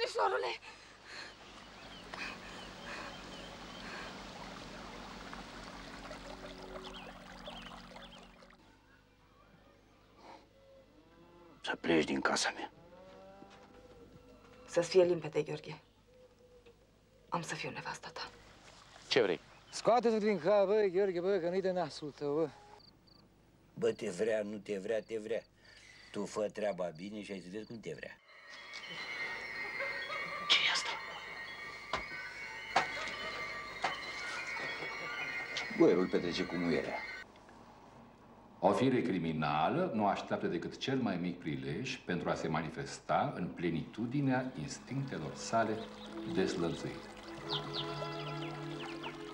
verișorule! Să pleci din casa mea. Să-ți fie limpede, Gheorghe. Am să fiu nevasta ta. Ce vrei? Scoate-te din cap, bă, Gheorghe, bă, că nu-i de nasul tău, bă. Bă, te vrea, nu te vrea, te vrea. Tu fă treaba bine și ai să vezi cum te vrea. Ce-i asta? Boierul petrece cu muierea. O fire criminală nu așteaptă decât cel mai mic prilej pentru a se manifesta în plenitudinea instinctelor sale deslănțuite.